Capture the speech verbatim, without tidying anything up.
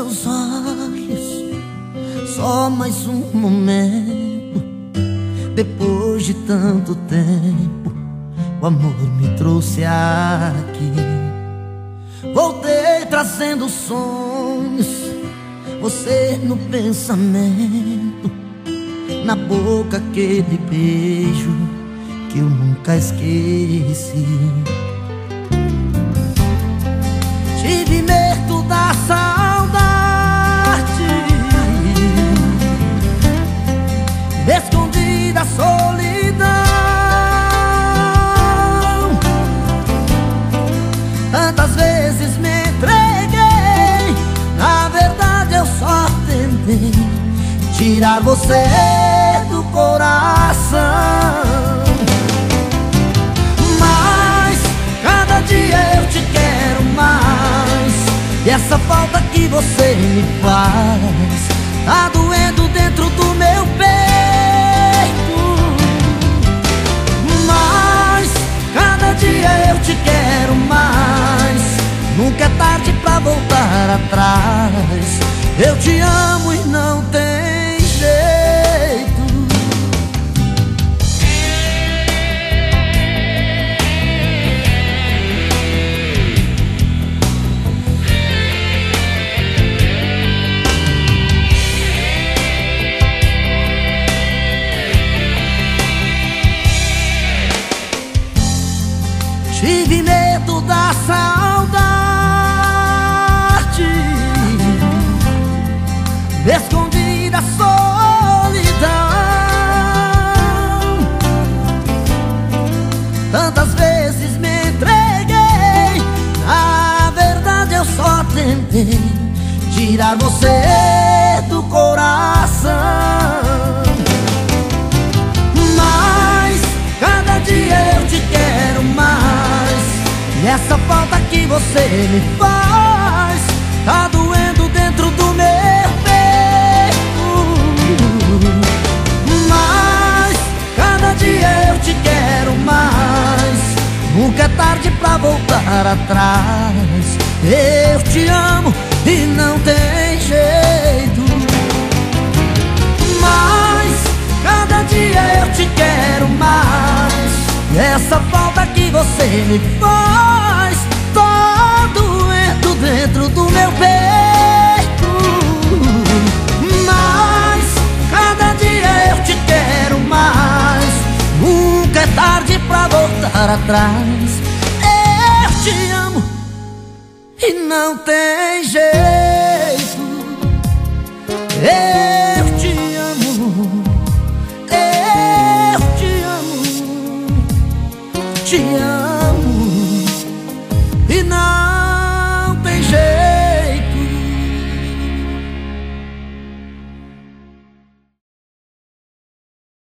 seus olhos, só mais um momento. Depois de tanto tempo, o amor me trouxe aqui. Voltei trazendo sonhos, você no pensamento, na boca aquele beijo que eu nunca esqueci. Tive medo da saudade, me escondi da solidão. Tantas vezes me entreguei, na verdade eu só tentei tirar você do coração. Mas cada dia eu te quero mais, e essa falta que você me faz tá doendo dentro do meu peito. Mas cada dia eu te quero mais, nunca é tarde pra voltar atrás. Eu te amo e não tem jeito. Tive medo da saudade, me escondi da solidão. Tantas vezes me entreguei, na verdade eu só tentei tirar você do coração. Mas cada dia eu te quero mais, e essa falta que você me faz tá doendo dentro do meu peito. Mas cada dia eu te quero mais, nunca é tarde pra voltar atrás. Eu te amo e não tem jeito. Mas cada dia eu te quero mais, e essa falta que você me faz tá doendo dentro do meu peito. Mas cada dia eu te quero mais, nunca é tarde pra voltar atrás. Eu te amo e não tem